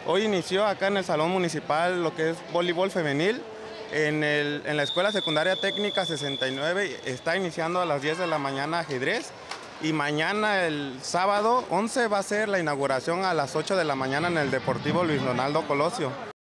Hoy inició acá en el Salón Municipal lo que es voleibol femenil. En la Escuela Secundaria Técnica 69 está iniciando a las 10 de la mañana ajedrez. Y mañana, el sábado 11, va a ser la inauguración a las 8 de la mañana en el Deportivo Luis Donaldo Colosio.